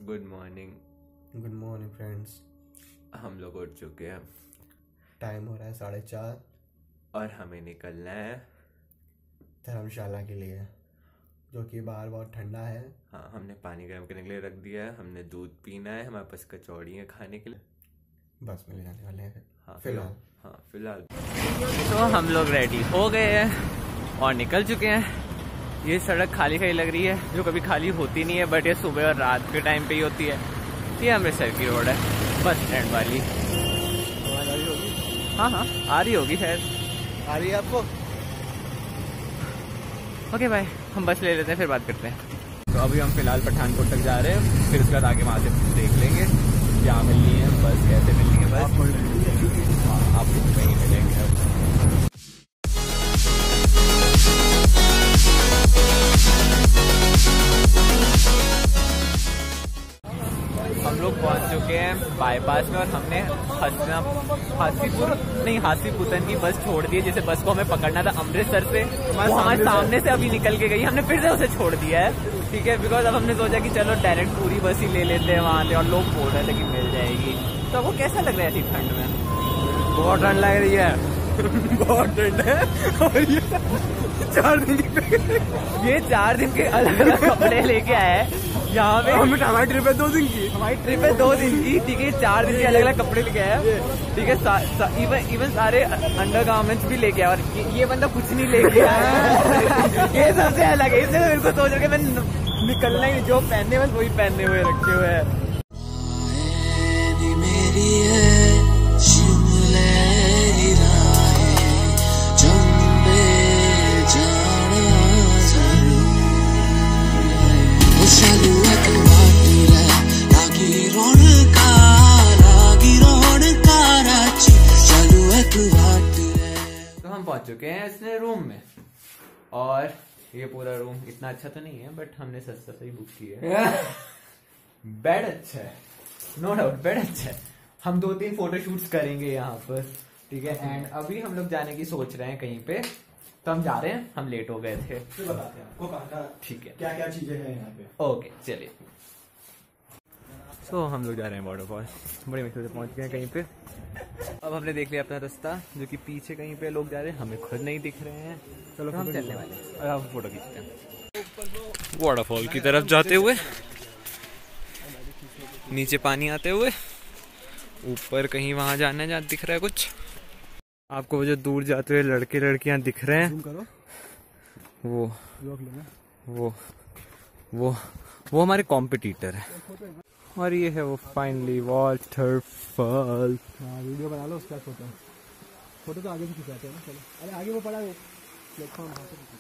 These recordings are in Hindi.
Good morning. Good morning friends. हम लोग उठ चुके हैं, टाइम हो रहा है 4:30 और हमें निकलना है धर्मशाला के लिए, जो कि बाहर बहुत ठंडा है। हाँ, हमने पानी गर्म करने के लिए रख दिया है, हमने दूध पीना है, हमारे पास कचौड़ी है खाने के लिए। बस में ले जाने वाले हैं हाँ फिलहाल। तो हम लोग रेडी हो गए हैं और निकल चुके हैं। ये सड़क खाली खाली लग रही है, जो कभी खाली होती नहीं है, बट ये सुबह और रात के टाइम पे ही होती है। ये अमृतसर की रोड है, बस स्टैंड वाली। हाँ आ रही होगी, खैर आ रही है आपको। ओके भाई, हम बस ले लेते हैं, फिर बात करते हैं। तो अभी हम फिलहाल पठानकोट तक जा रहे हैं, फिर उसके बाद आगे वहाँ से देख लेंगे क्या मिलनी है, बस कैसे मिलनी है। बस हाँ, आपको वहीं मिलेंगे। हम लोग पहुंच चुके हैं बाईपास में, और हमने हासीपुतन की बस छोड़ दी है। जैसे बस को हमें पकड़ना था अमृतसर से, वो हमारे सामने से अभी निकल के गई, हमने फिर से उसे छोड़ दिया है। ठीक है, बिकॉज अब हमने सोचा कि चलो डायरेक्ट पूरी बस ही ले लेते हैं वहाँ से, और लोग बोल रहे थे कि मिल जाएगी। तो वो कैसा लग रहा है ऐसी ठंड में? बहुत ठंड लग रही है बहुत ठंड है। और ये 4 दिन के अलग अलग कपड़े लेके आए हैं यहाँ पे। हमारी ट्रिप है 2 दिन की। हमारी ट्रिप है 2 दिन की, ठीक है। 4 दिन के अलग अलग कपड़े लेके आया, ठीक है। इवन सारे अंडर गारमेंट्स भी लेके आया, और ये बंदा कुछ नहीं लेके आया। ये सबसे अलग है, इसलिए मेरे को सोच रहा मैं निकलना ही, जो पहनने बस वही पहनने हुए रखे हुए है। तो हम पहुंच चुके हैं इसने रूम में, और ये पूरा रूम इतना अच्छा तो नहीं है, बट हमने सस्ता सा ही बुक किया है। बेड अच्छा है, नो डाउट, बेड अच्छा है। हम 2-3 फोटोशूट्स करेंगे यहाँ पर, ठीक है। एंड अभी हम लोग जाने की सोच रहे हैं कहीं पे, तो हम जा रहे हैं। हम लेट हो गए थे, फिर बताते हैं आपको कहाँ, ठीक है, क्या क्या चीजें हैं यहाँ पे। ओके चलिए। तो हम लोग जा रहे हैं वाटरफॉल, बड़ी मुश्किल से पहुंच गए हैं कहीं पे। अब हमने देख लिया अपना रास्ता, जो कि पीछे कहीं पे लोग जा रहे हैं, हमें खुद नहीं दिख रहे हैं। चलो तो हम चलने वाले हैं और हम फोटो खींचते हैं वाटरफॉल की तरफ जाते हुए, नीचे पानी आते हुए, ऊपर कहीं वहां जाना है जहाँ दिख रहा है कुछ आपको। वो जो दूर जाते हुए लड़के लड़कियां दिख रहे हैं, वो हमारे कॉम्पिटिटर है। और ये है वो फाइनली वाटरफॉल। वीडियो बना लो, उसका फोटो तो आगे से खिंचाते हैं ना। चलो, अरे आगे वो पड़ा है प्लेटफॉर्म।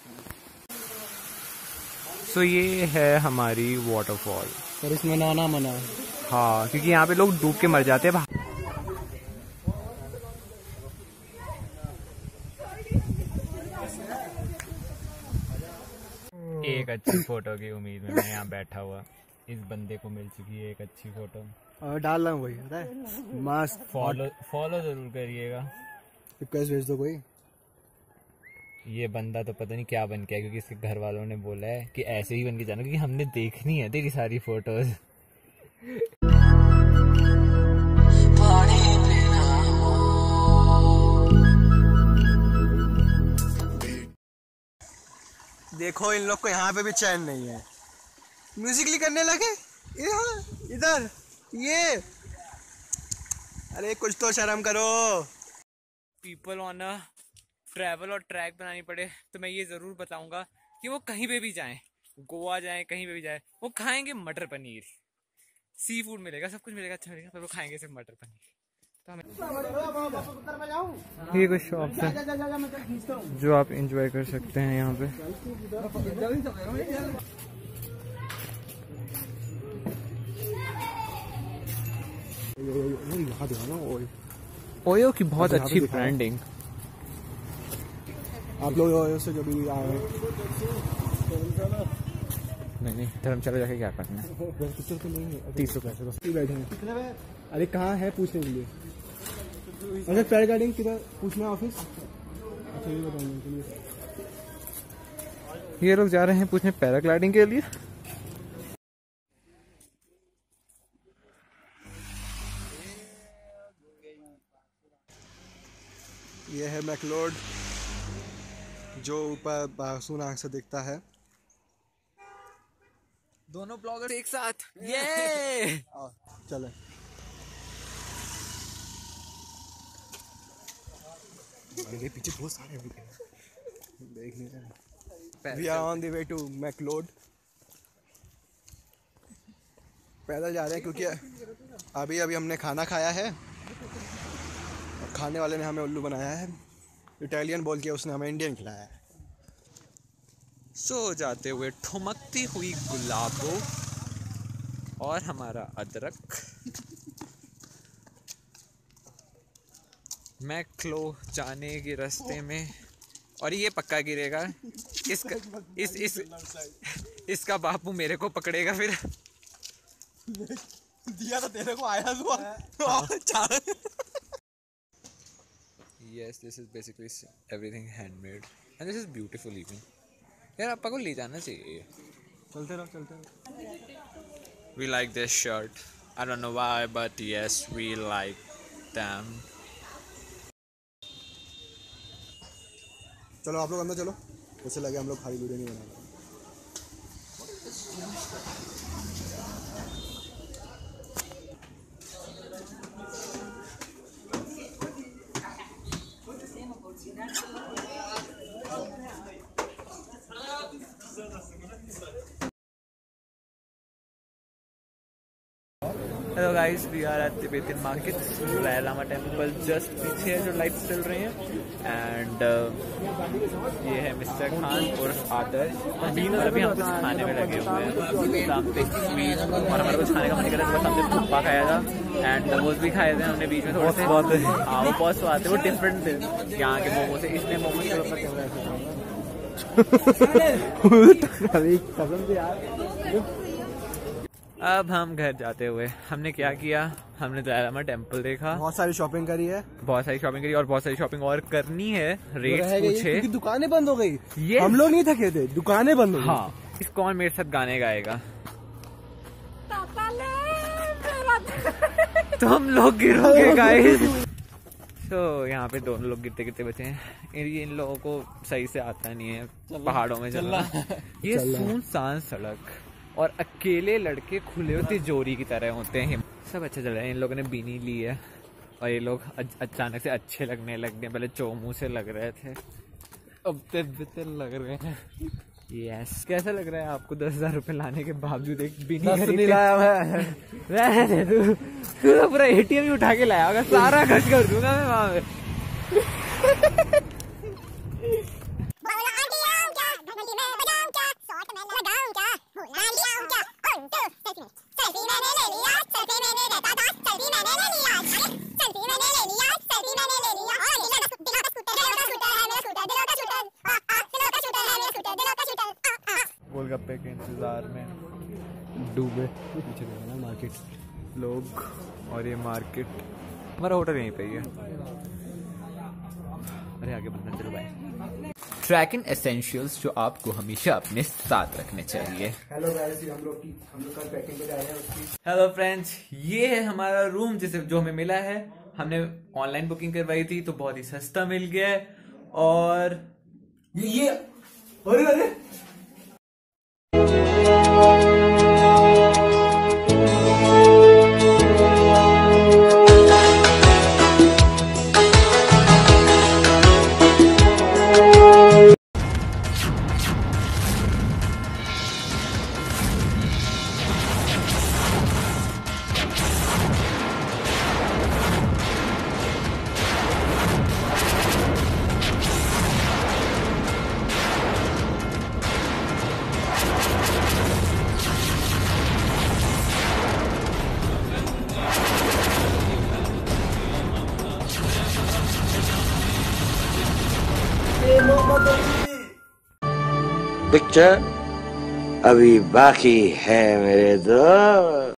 सो ये है हमारी वाटरफॉल, पर इसमें नहाना मना है। हाँ, क्योंकि यहाँ पे लोग डूब के मर जाते हैं। एक अच्छी फोटो की उम्मीद में मैं यहाँ बैठा हुआ, इस बंदे को मिल चुकी है एक अच्छी फोटो। और डाल रहा हूँ वही, पता है, मास्क। फॉलो जरूर करिएगा, रिक्वेस्ट भेज दो कोई। ये बंदा तो पता नहीं क्या बन के है, क्योंकि इसके घर वालों ने बोला है कि ऐसे ही बन के जाना, क्योंकि हमने देखनी है तेरी सारी फोटोज। देखो, इन लोग को यहाँ पे भी चैन नहीं है, म्यूजिकली करने लगे इधर ये। अरे कुछ तो शर्म करो। पीपल ऑन अ ट्रैवल और ट्रैक बनानी पड़े तो मैं ये जरूर बताऊंगा कि वो कहीं पे भी जाएं, गोवा जाएं, कहीं पे भी जाएं, वो खाएंगे मटर पनीर। सी फूड मिलेगा, सब कुछ मिलेगा, अच्छा मिलेगा, पर वो खाएंगे सिर्फ मटर पनीर। तो ये कुछ शॉप्स हैं जो आप एंजॉय कर सकते हैं यहाँ पे। ओयो की बहुत अच्छी ब्रांडिंग। आप लोग ओयो से जो भी आए नहीं, धर्मशाला जाके क्या करना है? 30 रुपए बैठे हैं। अरे कहाँ है पूछने के लिए? अच्छा, पैराग्लाइडिंग किधर पूछना ऑफिस? अच्छा, ये बताऊंगा के लिए। ये लोग जा रहे हैं पूछने पैराग्लाइडिंग के लिए। ये है मैक्लोड जो ऊपर बासुन आँख से दिखता है। दोनों ब्लॉगर एक साथ ये चले। मेरे पीछे बहुत सारे देख नहीं रहे। We are on the way to McLeod. पैदल जा रहे हैं क्योंकि अभी हमने खाना खाया है और खाने वाले ने हमें उल्लू बनाया है। इटालियन बोल के उसने हमें इंडियन खिलाया है। सो जाते हुए ठुमकती हुई गुलाबों और हमारा अदरक। मैक्लो जाने के रास्ते में, और ये पक्का गिरेगा। इसका बापू मेरे को पकड़ेगा फिर। दिया तो तेरे को आया हुआ। Yes, this is basically everything handmade and this is beautiful even. यार आपा को ले जाना चाहिए। चलते रहो। We like this shirt. I don't know why, but yes, we like them. चलो आप लोग अंदर चलो। उससे लगे हम लोग खाली वीडियो नहीं बना रहे। Hello guys, we are at Tibetan market. Lama temple just पीछे है जो लाइट्स चल रही हैं। एंड ये है मिस्टर खान और आदर्श। और अभी हम कुछ खाने में लगे हुए हैं। सामने स्वीट और हमारा कुछ खाने का मन कर रहा था। सामने थुप्पा खाया था एंड मोमोज भी खाए थे हमने बीच में थोड़े से। हाँ वो बहुत स्वाद थे, वो डिफरेंट थे यहाँ के मोमो से। इसलिए मोमोज कसम से यार। अब हम घर जाते हुए हमने क्या किया, हमने लामा टेम्पल देखा, बहुत सारी शॉपिंग करी है, बहुत सारी शॉपिंग करी और बहुत सारी शॉपिंग और करनी है। रेट्स पूछे, दुकानें बंद हो गई। हम लोग नहीं थके थे, दुकानें बंद हो गई। हाँ, इस कौन मेरे साथ गाने गाएगा? तो हम लोग गिरोगे गाइस। तो यहाँ पे दोनों लोग गिरते गिरते बचे हैं। इन लोगों को सही से आता नहीं है पहाड़ों में चलना। ये सुनसान सड़क और अकेले लड़के खुले हुए तिजोरी की तरह होते हैं। सब अच्छा चल रहा है। इन लोगों ने बीनी ली है और ये लोग अचानक से अच्छे लगने लग गए। पहले चोमू से लग रहे थे, अब तिब्बतन लग रहे हैं। यस, कैसा लग रहा है आपको 10,000 रुपए लाने के बावजूद एक बीनी नहीं लाया मैं? तू तो पूरा ATM ही उठा के लाया होगा। सारा खर्च कर दूंगा मैं वहां पे। गोलगप्पे के इंतजार में डूबे। पीछे देखना मार्केट लोग और ये मार्केट। हमारा होटल यहीं पे ही है। अरे आगे बढ़ना, चलो बाय। ट्रैकिंग एसेंशियल्स जो आपको हमेशा अपने साथ रखने चाहिए। हेलो गाइस, हम लोग कल पैकिंग पे जा रहे हैं उसकी। हेलो फ्रेंड्स, ये है हमारा रूम जो हमें मिला है। हमने ऑनलाइन बुकिंग करवाई थी तो बहुत ही सस्ता मिल गया है। और ये अरे पिक्चर अभी बाकी है मेरे दोस्त।